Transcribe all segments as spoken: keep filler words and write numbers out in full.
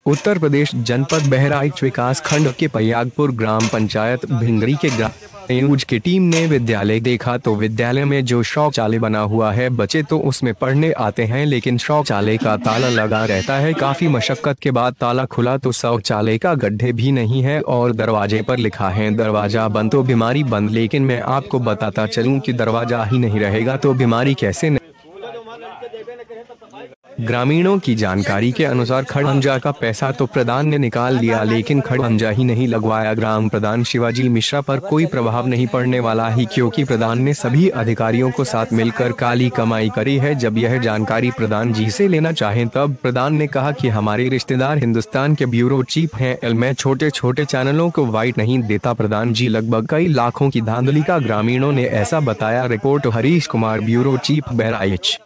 उत्तर प्रदेश जनपद बहराइच विकास खंड के पयागपुर ग्राम पंचायत भिंगरी के ग्राम की टीम ने विद्यालय देखा तो विद्यालय में जो शौचालय बना हुआ है, बच्चे तो उसमें पढ़ने आते हैं लेकिन शौचालय का ताला लगा रहता है। काफी मशक्कत के बाद ताला खुला तो शौचालय का गड्ढे भी नहीं है और दरवाजे पर लिखा है दरवाजा बंद तो बीमारी बंद। लेकिन मैं आपको बताता चलूं कि दरवाजा ही नहीं रहेगा तो बीमारी कैसे नहीं। ग्रामीणों की जानकारी के अनुसार खड़ंजा का पैसा तो प्रधान ने निकाल लिया लेकिन खड़ंजा ही नहीं लगवाया। ग्राम प्रधान शिवाजी मिश्रा पर कोई प्रभाव नहीं पड़ने वाला ही, क्योंकि प्रधान ने सभी अधिकारियों को साथ मिलकर काली कमाई करी है। जब यह जानकारी प्रधान जी से लेना चाहें तब प्रधान ने कहा कि हमारे रिश्तेदार हिंदुस्तान के ब्यूरो चीफ हैं, मैं छोटे छोटे चैनलों को वाइट नहीं देता। प्रधान जी लगभग कई लाखों की धांधली का ग्रामीणों ने ऐसा बताया। Report Harish Kumar, bureau chief Bahraich.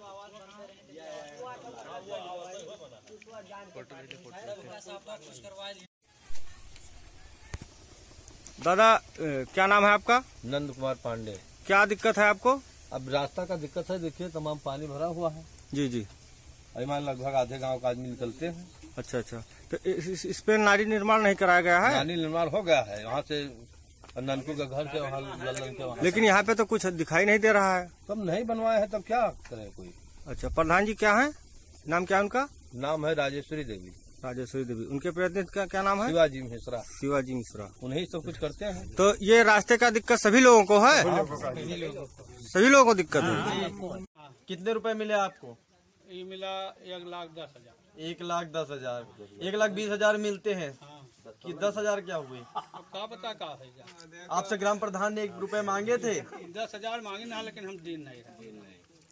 दादा, क्या नाम है आपका? नंद कुमार पांडे। क्या दिक्कत है आपको? अब रास्ता का दिक्कत है, देखिए तमाम पानी भरा हुआ है। जी जी। अभिमान लगभग आधे गांव का आदमी निकलते हैं। अच्छा अच्छा, तो इस, इस, इस पे नाली निर्माण नहीं कराया गया है? नाली निर्माण हो गया है, वहाँ से ननकू के घर से वहाँ लल्लन के वहाँ। लेकिन यहाँ पे तो कुछ दिखाई नहीं दे रहा है। तब नहीं बनवाए हैं, तब क्या करे कोई। अच्छा, प्रधान जी क्या है, नाम क्या है उनका? नाम है राजेश्वरी देवी। राजेश्वरी देवी। उनके प्रतिनिधि का क्या नाम है? शिवाजी मिश्रा। शिवाजी मिश्रा। उन्हीं सब कुछ करते हैं। तो ये रास्ते का दिक्कत सभी लोगों को है? सभी लोगों को दिक्कत है। कितने रुपए मिले आपको? ये मिला एक लाख दस हजार। एक लाख दस हजार एक लाख बीस हजार मिलते हैं कि दस हजार क्या हुए? अब का पता का है। आपसे ग्राम प्रधान ने एक रुपए मांगे थे? दस हजार मांगे ना, लेकिन हम दिन नहीं रहे।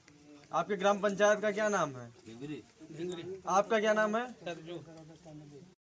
आपके ग्राम पंचायत का क्या नाम है? भिंगरी। आपका क्या नाम है? सरजू।